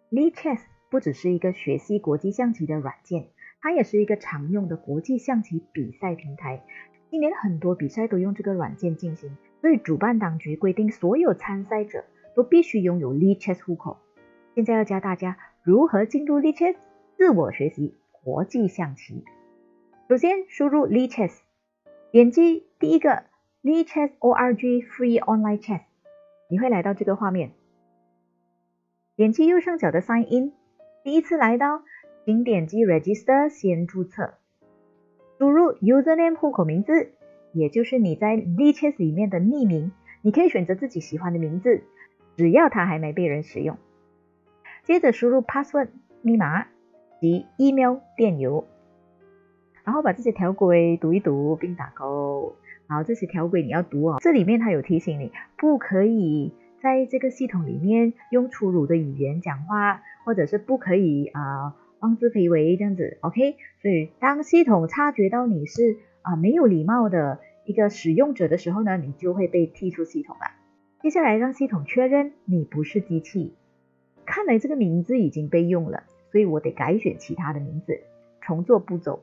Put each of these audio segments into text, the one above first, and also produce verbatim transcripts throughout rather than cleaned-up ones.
Lichess 不只是一个学习国际象棋的软件，它也是一个常用的国际象棋比赛平台。今年很多比赛都用这个软件进行，所以主办当局规定所有参赛者都必须拥有 Lichess 户口。现在要教大家如何进入 Lichess 自我学习国际象棋。首先输入 Lichess， 点击第一个 Lichess org Free Online Chess， 你会来到这个画面，点击右上角的 Sign In， 第一次来到请点击 Register 先注册，输入 Username 户口名字，也就是你在 Lichess 里面的匿名，你可以选择自己喜欢的名字，只要它还没被人使用。接着输入 Password 密码及 Email 电邮，然后把这些条规读一读并打勾。好，这些条规你要读哦，这里面它有提醒你不可以在这个系统里面用粗鲁的语言讲话，或者是不可以啊、呃、妄自菲薄这样子 OK。 所以当系统察觉到你是啊、呃、没有礼貌的一个使用者的时候呢，你就会被踢出系统了。接下来让系统确认你不是机器，看来这个名字已经被用了，所以我得改选其他的名字，重做步骤。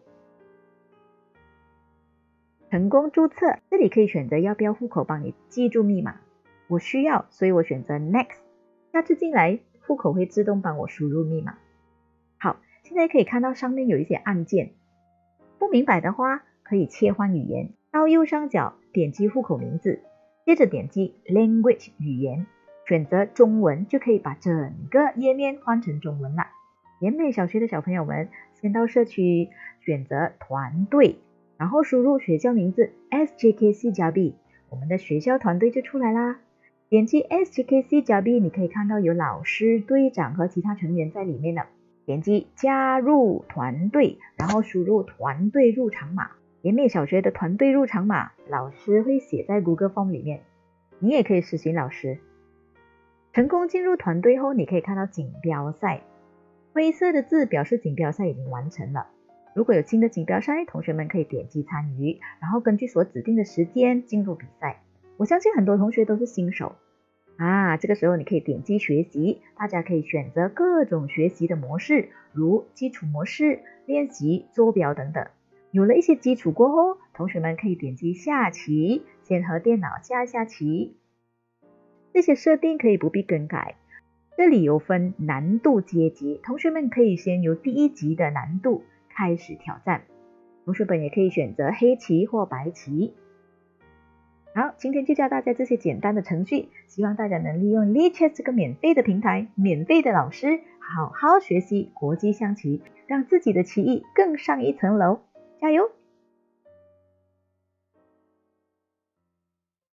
成功注册，这里可以选择要不要户口帮你记住密码，我需要，所以我选择 Next。 下次进来户口会自动帮我输入密码。好，现在可以看到上面有一些按键，不明白的话可以切换语言，到右上角点击户口名字，接着点击 Language 语言，选择中文，就可以把整个页面换成中文了。联美小学的小朋友们，先到社区选择团队，然后输入学校名字 S J K C Jabi， 我们的学校团队就出来啦。点击 S J K C Jabi， 你可以看到有老师、队长和其他成员在里面了。点击加入团队，然后输入团队入场码。联美小学的团队入场码，老师会写在 Google Form 里面，你也可以咨询老师。成功进入团队后，你可以看到锦标赛，灰色的字表示锦标赛已经完成了。如果有新的锦标赛，同学们可以点击参与，然后根据所指定的时间进入比赛。我相信很多同学都是新手啊，这个时候你可以点击学习，大家可以选择各种学习的模式，如基础模式、练习、坐标等等。有了一些基础过后，同学们可以点击下棋，先和电脑下一下棋。这些设定可以不必更改。这里有分难度阶级，同学们可以先由第一级的难度开始挑战，同学们也可以选择黑棋或白棋。好，今天就教大家这些简单的程序，希望大家能利用 Lichess 这个免费的平台，免费的老师，好好学习国际象棋，让自己的棋艺更上一层楼，加油！